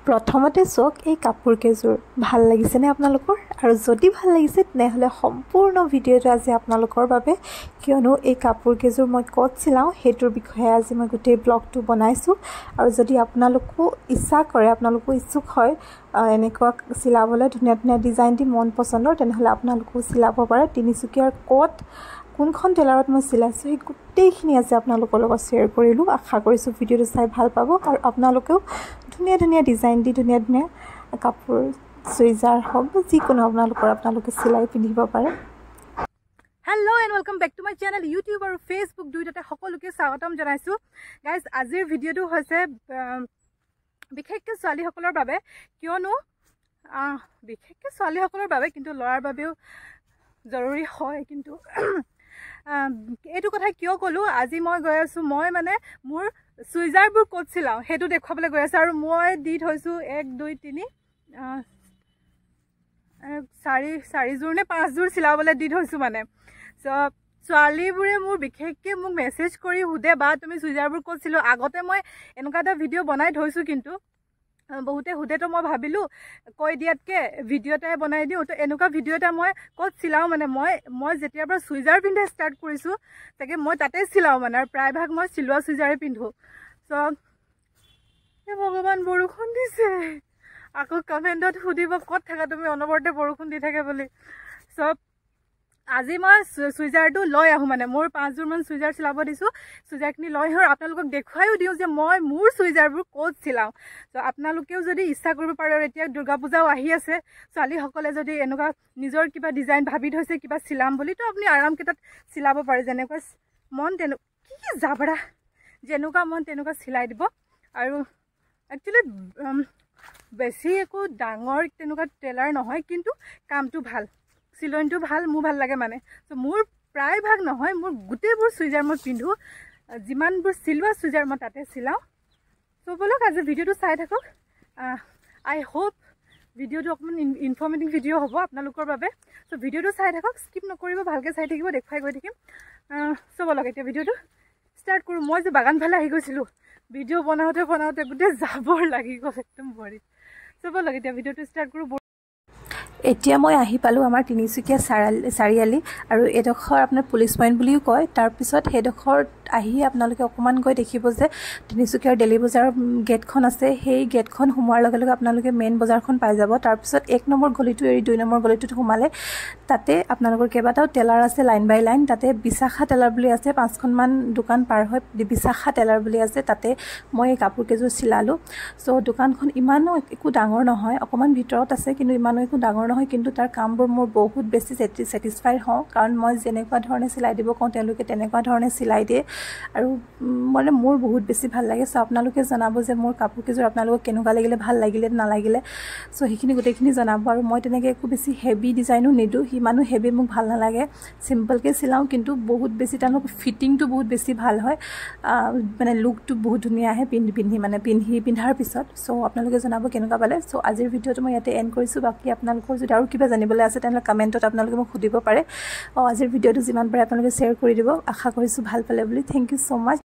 প্ৰথমতে চক এই কাপোৰ কেজোৰ ভাল লাগিছে নে আপোনালোকৰ আৰু যদি ভাল লাগিছে তেনেহলে সম্পূৰ্ণ ভিডিওটো আজি আপোনালোকৰ বাবে কিয়নো এই কাপোৰ কেজোৰ মই ক'ত চিলাও হেতুৰ বিষয়ে আজি মই গোটেই ব্লগটো বনাইছো আৰু যদি আপোনালোকো ইচ্ছা কৰে আপোনালোকো ইচ্ছুক হয় এনেকুৱা চিলাবলৈ ধুনীয়া ধুনীয়া ডিজাইন দি মন পছন্দৰ তেনেহলে আপোনালোকো চিলাব পাৰে তিনিচুকীয়াৰ ক'ত কোনখন টেলাৰত মই চিলাইছো এই গোটেইখিনি আজি আপোনালোকৰ লগত শ্বেয়াৰ কৰিলো আশা কৰিছো ভিডিওটো চাই ভাল পাব আৰু আপোনালোকেও ধুনীয়া ধুনীয়া ডিজাইন দি ধুনীয়া ধুনীয়া কাপোৰ সুইজাৰ হওক যিকোনো আপোনালোকে চিলাই পিন্ধিব পাৰে Hello and welcome back to my channel YouTube আৰু Facebook দুইটাতে সকলোকে স্বাগতম জনাইছো গাইস আজিৰ ভিডিওটো হৈছে বিশেষকৈ ছোৱালীসকলৰ বাবে কিয়নো বিশেষকৈ ছোৱালীসকলৰ বাবে কিন্তু ল'ৰাৰ বাবেও জৰুৰী হয় কিন্তু এইটো কথা কিয় ক'লো আজি মই গৈ আছো মই মানে মোৰ সুইজাৰবোৰ ক'ত চিলাও হেতু দেখুৱাবলৈ গৈ আছো আৰু মই দি থৈছো 1 2 3 4 জোৰ নে 5 জোৰ চিলাবলৈ দি থৈছো মানে সো ছোৱালীবোৰে মোৰ বিশেষকৈ মোক মেছেজ কৰি সুধে বা তুমি সুইজাৰবোৰ ক'ত চিলো আগতে মই এনেকুৱা এটা ভিডিও বনাই থৈছো কিন্তু বহুতে সুধে তো মই ভাবিলো কৈ দিয়াতকে ভিডিওটাই বনাই দিও তো এনেকুৱা ভিডিও এটা মই ক'ত চিলাও মানে মই যেতিয়াৰ পৰা সুইজাৰ পিন্ধা ষ্টাৰ্ট কৰিছো তাকে মই তাতে চিলাও মানে আৰু প্ৰায়ভাগ মই চিলোৱা সুইজাৰে পিন্ধো সো এ ভগৱান বৰষুণ দিছে আকৌ কমেন্টত সুধিব ক'ত থাকা তুমি অনবৰতে বৰষুণ দি থাকে বুলি সো আজি মই সুইজাৰটো লৈ আহো মানে মোৰ 5 জোৰ মান সুইজাৰ চিলাব দিছো সুইজাৰখিনি লৈ আহো আপোনালোকক দেখুৱাইও দিও যে মই মোৰ সুইজাৰবোৰ ক'ত চিলাও তো আপোনালোকেও যদি ইচ্ছা কৰিব পাৰে এতিয়া দুৰ্গা পূজাও আহি আছে ছোৱালীসকলে যদি এনেকুৱা নিজৰ কিবা ডিজাইন ভাবি থৈছে কিবা চিলাম বুলি তো আপুনি আৰামকেইটাত চিলাব পাৰে যেনেকুৱা মন কি জাবৰা যেনেকুৱা মন তেনেকুৱা চিলাই দিব আৰু একচুয়ালি বেছি একো ডাঙৰ তেনেকুৱা টেলাৰ নহয় কিন্তু কামটো ভাল চিলনটো ভাল মোৰ ভাল লাগে মানে তো মোৰ প্ৰায় ভাগ নহয় মোৰ গোটেইবোৰ সুইজাৰ মই পিন্ধো যিমানবোৰ চিলোৱা সুইজাৰ মই তাতে চিলাও তো বলক আজি ভিডিওটো চাই থাকক আই হোপ ভিডিওটো অকমান ইনফৰ্মেটিভ ভিডিও হ'ব আপোনালোকৰ বাবে তো ভিডিওটো চাই থাকক স্কিপ নকৰিব ভালকৈ চাই থাকিব দেখুৱাই গৈ থাকিম সো বলক এতিয়া ভিডিওটো ষ্টাৰ্ট কৰোঁ মই যে বাগান ফালে আহি গৈছিলোঁ ভিডিও বনাওঁতে গোটেই জাবৰ লাগি গ'ল একদম ভৰিত সো বলক এতিয়া ভিডিওটো ষ্টাৰ্ট কৰোঁ এতিয়া মই আহি পালো আমাৰ তিনিচুকীয়া চাৰিআলি আৰু এডোখৰ আপোনাৰ পুলিচ পইণ্ট বুলিও কয় তাৰ পিছত হেডোখৰত আহি আপোনালোকে অকমান গৈ দেখিব যে তিনিচুকীয়াৰ ডেলি বজাৰৰ গেটখন আছে সেই গেটখন সোমোৱাৰ লগে লগে আপোনালোকে মেইন বজাৰখন পাই যাব তাৰ পিছত 1 নম্বৰ গলিটো এৰি 2 নম্বৰ গলিটোত সোমালে তাতে আপোনালোকৰ কেইবাটাও টেলাৰ আছে লাইন বাই লাইন তাতে বিশাখা টেলাৰ বুলি আছে 5খন মান দোকান পাৰ হৈ বিশাখা টেলাৰ বুলি আছে তাতে মই কাপোৰ কেজোৰ চিলালো সো দোকানখন ইমানো একো ডাঙৰ নহয় অকমান ভিতৰত আছে কিন্তু ইমানো একো ডাঙৰ নহয় কিন্তু তাৰ কামবোৰ মোৰ বহুত বেছি স্যাটিসফাইড হওঁ কাৰণ মই যেনেকুৱা ধৰণে চিলাই দিব কওঁ তেওঁলোকে তেনেকুৱা ধৰণে চিলাই দিয়ে আৰু মানে মোৰ বহুত বেছি ভাল লাগে সো আপোনালোকে জনাব যে মোৰ কাপোৰ কেজোৰ আপোনালোকক কেনেকুৱা লাগিলে ভাল লাগিলে নালাগিলে সো সেইখিনি গোটেইখিনি জনাব আৰু মই তেনেকৈ একো বেছি হেভি ডিজাইনো নিদো হিমানো হেভি মোক ভাল নালাগে সিম্পলকৈ চিলাওঁ কিন্তু বহুত বেছি তেওঁলোকৰ ফিটিংটো বহুত বেছি ভাল হয় মানে লুকটো বহুত ধুনীয়া আহে পিন্ধাৰ পিছত সো আপোনালোকে জনাব কেনেকুৱা পালে সো আজিৰ ভিডিওটো মই ইয়াতে এণ্ড কৰিছোঁ বাকী আপোনালোকৰ যদি আৰু কিবা জানিবলৈ আছে তেনেহ'লে কমেণ্টত আপোনালোকে মোক সুধিব পাৰে আজিৰ ভিডিওটো যিমান পাৰে আপোনালোকে শ্বেয়াৰ কৰি দিব আশা কৰিছোঁ ভাল পালে বুলি থেংক ইউ সো মাচ